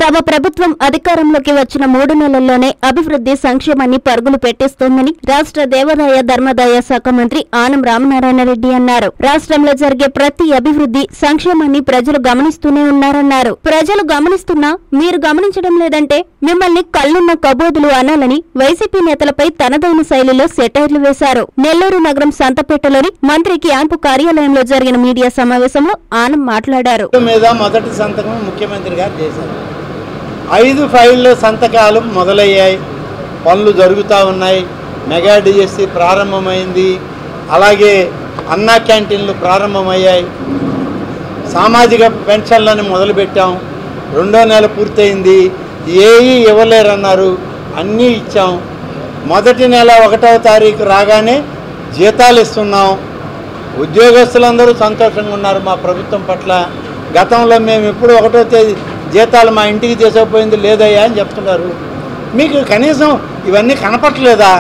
తమ ప్రభుత్వం అధికారంలోకి వచ్చిన 3 నెలల్లోనే అభివృద్ధి సంక్షేమాన్ని పరుగులు పెట్టిస్తోందని రాష్ట్ర దేవాదాయ ధర్మాదాయ శాఖ మంత్రి ఆనం రామనారాయణ రెడ్డి అన్నారు. రాష్ట్రంలో జరిగే ప్రతి అభివృద్ధి సంక్షేమాన్ని ప్రజలు గమనిస్తూనే ఉన్నారన్నారు. ప్రజలు గమనిస్తున్నా మీరు గమనించడం లేదంటే మిమ్మల్ని కళ్ళున్న కబోదులు అనాలని వైసీపీ నేతలపై తనదైన శైలిలో సెటైర్లు వేశారు. నెల్లూరు నగరం సంతపేటలోని మంత్రి క్యాంపు కార్యాలయంలో జరిగిన మీడియా సమావేశంలో ఆనం మాట్లాడారు. మొదటి సంతకం ముఖ్యమంత్రి గారు చేశారు. 5 ఫైళ్ళ సంతకాలు మొదలయ్యాయి, పనులు జరుగుతూ ఉన్నాయి. మెగా డిఎస్సి ప్రారంభమైంది, అలాగే అన్నా క్యాంటీన్లు ప్రారంభమయ్యాయి. సామాజిక పెన్షన్లను మొదలుపెట్టాం, 2వ నెల పూర్తయింది. ఏవి ఇవ్వలేరన్నారు, అన్నీ ఇచ్చాం. మొదటి నెల 1వ తారీఖు రాగానే జీతాలు ఇస్తున్నాం. ఉద్యోగస్తులందరూ సంతోషంగా ఉన్నారు మా ప్రభుత్వం పట్ల. గతంలో మేము ఎప్పుడు 1వ తేదీ జీతాలు మా ఇంటికి తీసుకుపోయింది లేదయ్యా అని చెప్తున్నారు. మీకు కనీసం ఇవన్నీ కనపట్లేదా?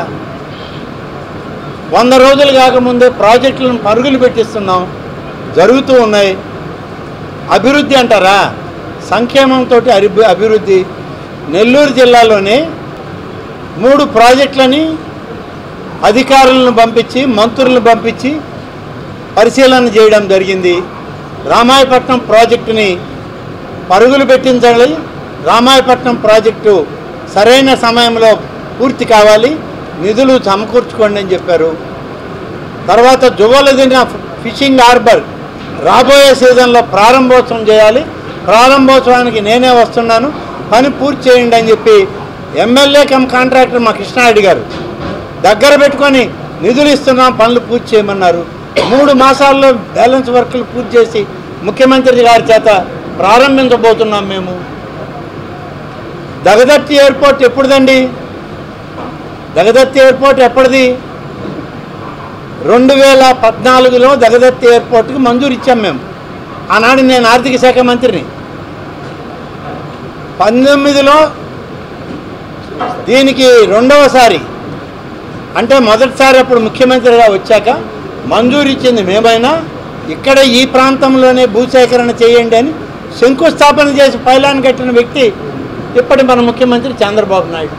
100 రోజులు కాకముందే ప్రాజెక్టులను పరుగులు పెట్టిస్తున్నాం, జరుగుతూ ఉన్నాయి. అభివృద్ధి అంటారా? సంక్షేమంతో అభివృద్ధి. నెల్లూరు జిల్లాలోనే 3 ప్రాజెక్టులని అధికారులను పంపించి మంత్రులను పంపించి పరిశీలన చేయడం జరిగింది. రామాయపట్నం ప్రాజెక్టుని పరుగులు పెట్టించాలి, రామాయపట్నం ప్రాజెక్టు సరైన సమయంలో పూర్తి కావాలి, నిధులు సమకూర్చుకోండి అని చెప్పారు. తర్వాత జువ్వలదిన్న ఫిషింగ్ హార్బర్ రాబోయే సీజన్లో ప్రారంభోత్సవం చేయాలి, ప్రారంభోత్సవానికి నేనే వస్తున్నాను, పని పూర్తి చేయండి అని చెప్పి ఎమ్మెల్యే కమ్ కాంట్రాక్టర్ మా కృష్ణారెడ్డి గారు దగ్గర పెట్టుకొని నిధులు ఇస్తున్నాం, పనులు పూర్తి చేయమన్నారు. 3 మాసాల్లో బ్యాలెన్స్ వర్కులు పూర్తి చేసి ముఖ్యమంత్రి గారి చేత ప్రారంభించబోతున్నాం. మేము దగదర్తి ఎయిర్పోర్ట్ ఎప్పుడుదండి? దగదర్తి ఎయిర్పోర్ట్ ఎప్పటిది? 2014లో దగదర్తి ఎయిర్పోర్ట్కి మంజూరు ఇచ్చాం మేము. ఆనాడు నేను ఆర్థిక శాఖ మంత్రిని. 19లో దీనికి 2వసారి, అంటే మొదటిసారి అప్పుడు ముఖ్యమంత్రిగా వచ్చాక మంజూరు ఇచ్చింది మేమైనా. ఇక్కడ ఈ ప్రాంతంలోనే భూసేకరణ చేయండి అని శంకుస్థాపన చేసి పైలాన్ కట్టిన వ్యక్తి ఇప్పటి మన ముఖ్యమంత్రి చంద్రబాబు నాయుడు.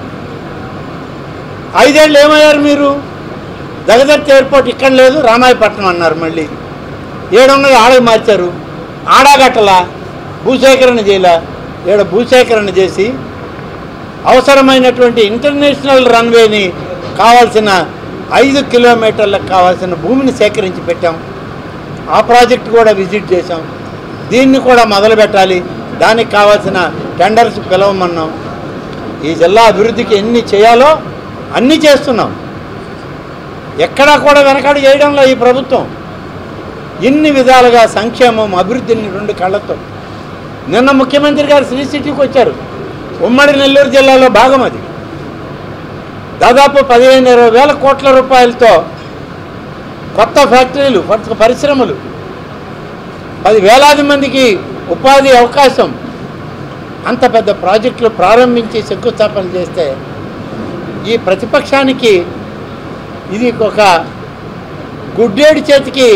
5 ఏళ్ళు ఏమయ్యారు మీరు? దగదర్తి ఎయిర్పోర్ట్ ఇక్కడ లేదు, రామాయపట్నం అన్నారు. మళ్ళీ 700 ఆడకు మార్చారు. ఆడాగట్టల భూసేకరణ చేయలే. ఏడ భూసేకరణ చేసి అవసరమైనటువంటి ఇంటర్నేషనల్ రన్వేని కావాల్సిన 5 కిలోమీటర్లకు కావాల్సిన భూమిని సేకరించి పెట్టాం. ఆ ప్రాజెక్టు కూడా విజిట్ చేశాం. దీన్ని కూడా మొదలు పెట్టాలి, దానికి కావాల్సిన టెండర్స్ పిలవమన్నాం. ఈ జిల్లా అభివృద్ధికి ఎన్ని చేయాలో అన్నీ చేస్తున్నాం. ఎక్కడా కూడా వెనకాడి చేయడంలో ఈ ప్రభుత్వం ఇన్ని విధాలుగా సంక్షేమం అభివృద్ధిని 2 కళ్ళతో. నిన్న ముఖ్యమంత్రి గారు శ్రీ సిటీకి వచ్చారు. ఉమ్మడి నెల్లూరు జిల్లాలో భాగం అది. దాదాపు 15-20 వేల కోట్ల రూపాయలతో కొత్త ఫ్యాక్టరీలు, కొత్త పరిశ్రమలు, 10 వేలాది మందికి ఉపాధి అవకాశం, అంత పెద్ద ప్రాజెక్టులు ప్రారంభించి శంకుస్థాపన చేస్తే ఈ ప్రతిపక్షానికి ఇది ఒక గుడ్డేడి చేతికి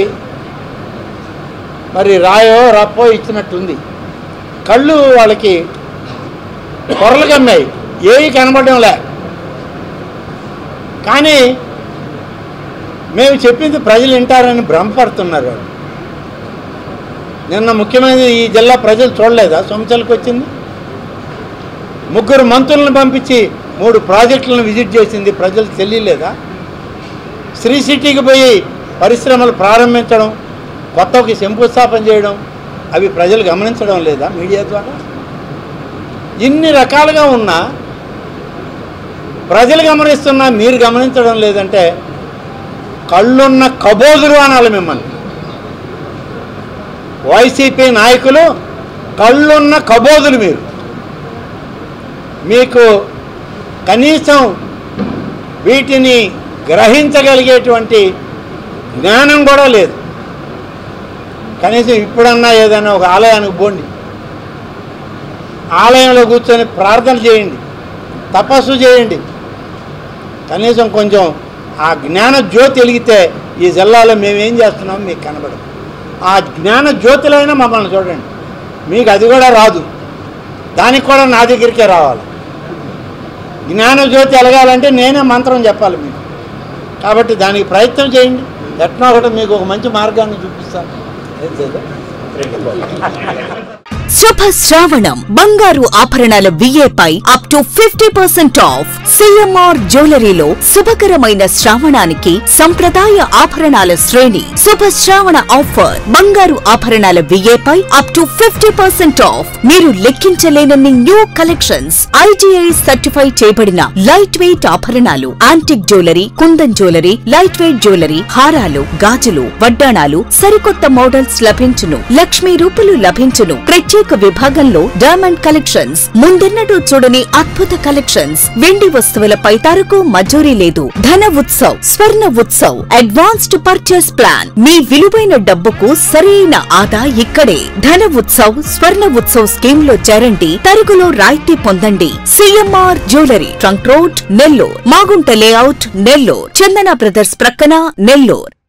మరి రాయో రప్పో ఇచ్చినట్టుంది. కళ్ళు వాళ్ళకి పొరలు కమ్మాయి, ఏవి కనబడడం లే. కానీ మేము చెప్పింది ప్రజలు వింటారని భ్రమపడుతున్నారు. నిన్న ముఖ్యమంత్రి ఈ జిల్లా ప్రజలు చూడలేదా? సొంతలకు వచ్చింది. 3 మంత్రులను పంపించి 3 ప్రాజెక్టులను విజిట్ చేసింది. ప్రజలు తెలియలేదా? శ్రీ సిటీకి పోయి పరిశ్రమలు ప్రారంభించడం, కొత్తకి శంకుస్థాపన చేయడం, అవి ప్రజలు గమనించడం లేదా మీడియా ద్వారా? ఇన్ని రకాలుగా ఉన్నా ప్రజలు గమనిస్తున్నా మీరు గమనించడం లేదంటే కళ్ళున్న కబోదులు అనాలి మిమ్మల్ని. వైసీపీ నాయకులు కళ్ళున్న కబోదులు. మీకు కనీసం వీటిని గ్రహించగలిగేటువంటి జ్ఞానం కూడా లేదు. కనీసం ఇప్పుడన్నా ఏదైనా ఒక ఆలయానికి పోండి, ఆలయంలో కూర్చొని ప్రార్థన చేయండి, తపస్సు చేయండి. కనీసం కొంచెం ఆ జ్ఞాన జ్యోతి వెలిగితే ఈ జిల్లాలో మేమేం చేస్తున్నాం మీకు కనబడదు. ఆ జ్ఞాన జ్యోతిలైనా మమ్మల్ని చూడండి. మీకు అది కూడా రాదు. దానికి కూడా నా దగ్గరికే రావాలి. జ్ఞానజ్యోతి వెలగాలంటే నేనే మంత్రం చెప్పాలి మీకు. కాబట్టి దానికి ప్రయత్నం చేయండి. ఎట్లా ఒకటి మీకు ఒక మంచి మార్గాన్ని చూపిస్తాను. శుభ శ్రావణం బంగారు ఆభరణాల విఏపై అప్ టు 50% ఆఫ్. సిఎంఆర్ జ్యువెలరీలో శుభకరమైన శ్రావణానికి సంప్రదాయ ఆభరణాల శ్రేణి. శుభ శ్రావణ ఆఫర్ బంగారు ఆభరణాల విఏపై అప్ టు 50% ఆఫ్. మీరు లెక్కించలేనన్ని న్యూ కలెక్షన్స్, IGI సర్టిఫై చేయబడిన లైట్ వెయిట్ ఆభరణాలు, antique jewellery, kundan jewellery, light weight jewellery, హారాలు, గాజులు, వడ్డాణాలు, సరికొత్త మోడల్స్ లభించును. లక్ష్మీ రూపులు లభించును. ప్రత్యేక విభాగంలో డైమండ్ కలెక్షన్స్, ముందెన్నడూ చూడని అద్భుత కలెక్షన్స్. వెండి వస్తువులపై తరకు మజూరీ లేదు. Dhana Utsav, Swarna Utsav, advanced purchase plan. మీ విలువైన డబ్బుకు సరైన ఆదా ఇక్కడే. ధన ఉత్సవ్, స్వర్ణ ఉత్సవ్ స్కీమ్ లో చేరండి. తరుగులో రాయితీ పొందండి. CMR jewellery, trunk road, Nellore. Magunta layout, Nellore. Chandana brothers ప్రక్కన, నెల్లూరు.